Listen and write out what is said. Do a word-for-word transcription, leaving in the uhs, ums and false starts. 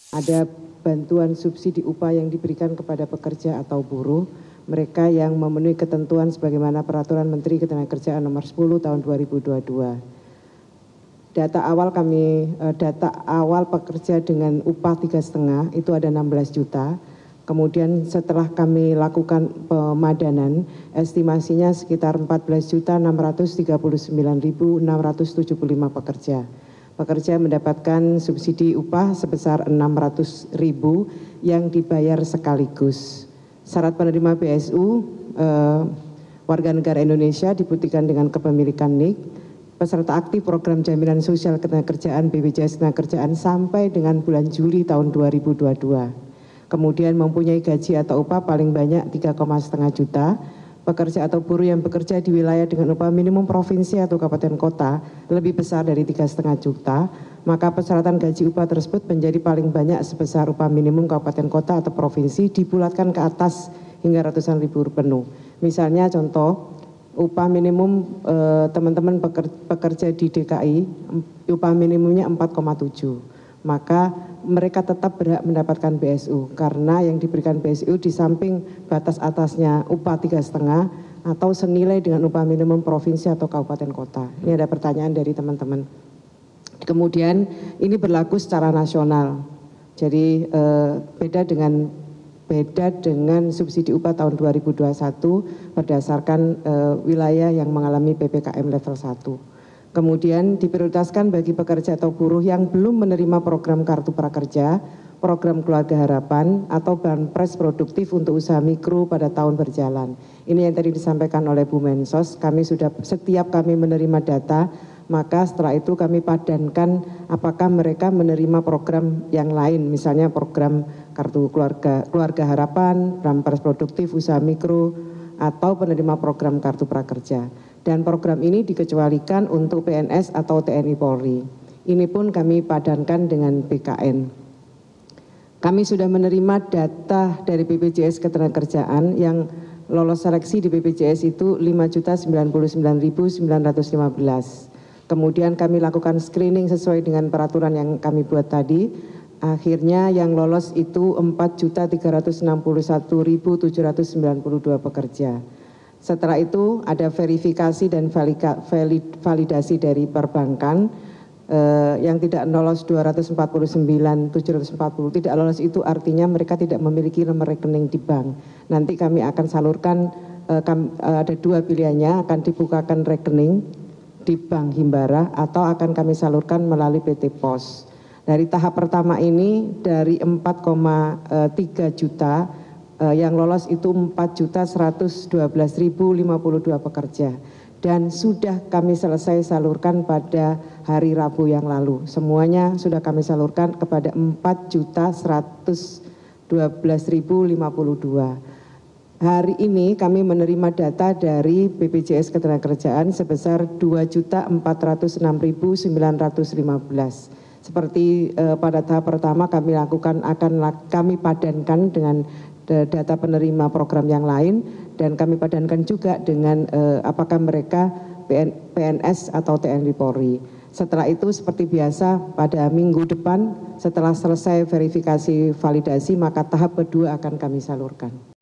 Ada bantuan subsidi upah yang diberikan kepada pekerja atau buruh, mereka yang memenuhi ketentuan sebagaimana Peraturan Menteri Ketenagakerjaan Nomor sepuluh Tahun dua ribu dua puluh dua. Data awal kami, data awal pekerja dengan upah tiga koma lima itu ada enam belas juta. Kemudian setelah kami lakukan pemadanan, estimasinya sekitar empat belas juta enam ratus tiga puluh sembilan ribu enam ratus tujuh puluh lima pekerja. Pekerja mendapatkan subsidi upah sebesar enam ratus ribu yang dibayar sekaligus. Syarat penerima B S U eh, warga negara Indonesia dibuktikan dengan kepemilikan N I K, peserta aktif program jaminan sosial ketenagakerjaan B P J S Ketenagakerjaan sampai dengan bulan Juli tahun dua ribu dua puluh dua. Kemudian mempunyai gaji atau upah paling banyak tiga koma lima juta. Pekerja atau buruh yang bekerja di wilayah dengan upah minimum provinsi atau kabupaten kota lebih besar dari tiga koma lima juta, maka persyaratan gaji upah tersebut menjadi paling banyak sebesar upah minimum kabupaten kota atau provinsi dibulatkan ke atas hingga ratusan ribu penuh. Misalnya contoh, upah minimum teman-teman eh, pekerja di D K I, upah minimumnya empat koma tujuh, maka mereka tetap berhak mendapatkan B S U karena yang diberikan B S U di samping batas atasnya upah tiga koma lima atau senilai dengan upah minimum provinsi atau kabupaten kota. Ini ada pertanyaan dari teman-teman. Kemudian ini berlaku secara nasional. Jadi eh, beda dengan beda dengan subsidi upah tahun dua ribu dua puluh satu berdasarkan eh, wilayah yang mengalami P P K M level satu. Kemudian diprioritaskan bagi pekerja atau buruh yang belum menerima program Kartu Prakerja, program Keluarga Harapan, atau banpres produktif untuk usaha mikro pada tahun berjalan. Ini yang tadi disampaikan oleh Bu Mensos, kami sudah setiap kami menerima data, maka setelah itu kami padankan apakah mereka menerima program yang lain, misalnya program Kartu Keluarga, Keluarga Harapan, banpres produktif, usaha mikro, atau penerima program Kartu Prakerja. Dan program ini dikecualikan untuk P N S atau T N I Polri. Ini pun kami padankan dengan B K N. Kami sudah menerima data dari B P J S Ketenagakerjaan yang lolos seleksi di B P J S itu lima juta sembilan puluh sembilan ribu sembilan ratus lima belas. Kemudian kami lakukan screening sesuai dengan peraturan yang kami buat tadi. Akhirnya yang lolos itu empat juta tiga ratus enam puluh satu ribu tujuh ratus sembilan puluh dua pekerja. Setelah itu ada verifikasi dan validasi dari perbankan eh, yang tidak lolos dua ratus empat puluh sembilan ribu tujuh ratus empat puluh. Tidak lolos itu artinya mereka tidak memiliki nomor rekening di bank. Nanti kami akan salurkan, eh, kam, eh, ada dua pilihannya, akan dibukakan rekening di Bank Himbara atau akan kami salurkan melalui P T Pos. Dari tahap pertama ini dari empat koma tiga juta, Uh, yang lolos itu empat juta seratus dua belas ribu lima puluh dua pekerja dan sudah kami selesai salurkan pada hari Rabu yang lalu. Semuanya sudah kami salurkan kepada empat juta seratus dua belas ribu lima puluh dua. Hari ini kami menerima data dari B P J S Ketenagakerjaan sebesar dua juta empat ratus enam ribu sembilan ratus lima belas. Seperti eh, pada tahap pertama kami lakukan akan kami padankan dengan data penerima program yang lain dan kami padankan juga dengan eh, apakah mereka P N S atau T N I Polri. Setelah itu seperti biasa pada minggu depan setelah selesai verifikasi validasi maka tahap kedua akan kami salurkan.